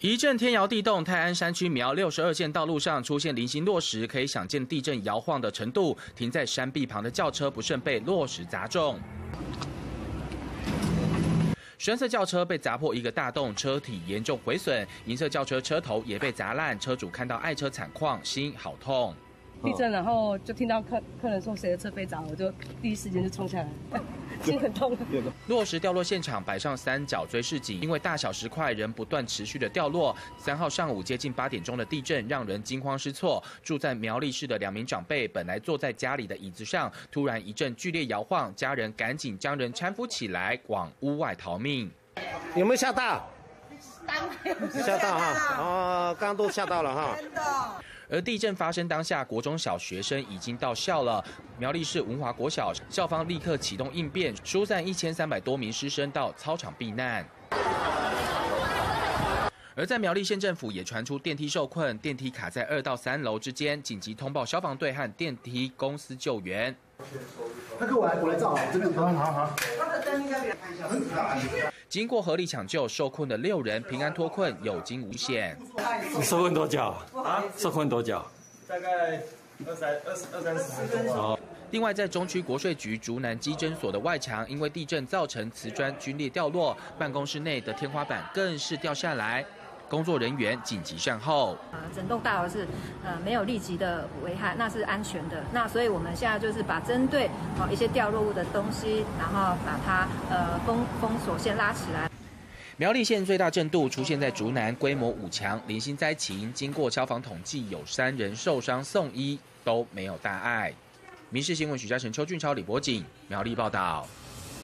一阵天摇地动，泰安山区苗62线道路上出现零星落石，可以想见地震摇晃的程度。停在山壁旁的轿车不慎被落石砸中，深色轿车被砸破一个大洞，车体严重毁损；银色轿车车头也被砸烂，车主看到爱车惨况，心好痛。 地震，然后就听到客人说谁的车被砸，我就第一时间就冲下来，心很痛。 落石掉落现场摆上三角追视警，因为大小石块仍不断持续的掉落。3号上午接近8点钟的地震让人惊慌失措。住在苗栗市的2名长辈本来坐在家里的椅子上，突然一阵剧烈摇晃，家人赶紧将人搀扶起来，往屋外逃命。 有没有吓到？吓到哈！哦，刚刚都吓到了哈。真的。 而地震发生当下，国中小学生已经到校了。苗栗市文华国小校方立刻启动应变，疏散1300多名师生到操场避难。而在苗栗县政府也传出电梯受困，电梯卡在2到3楼之间，紧急通报消防队和电梯公司救援。 那个我来照啊，这边好。 经过合理抢救，受困的6人平安脱困，有惊无险。 你受困多久啊？受困多久？ 大概20-30分钟。 另外，在中区国税局竹南基侦所的外墙，因为地震造成瓷砖龟裂掉落，办公室内的天花板更是掉下来。工作人员紧急善后。 整栋大楼是没有立即的危害，那是安全的。那所以我们现在就是把针对一些掉落物的东西，然后把它封锁线拉起来。 苗栗县最大震度出现在竹南，规模5强，零星灾情。经过消防统计，有3人受伤送医，都没有大碍。民视新闻许嘉诚、邱俊超、李博景苗栗报道。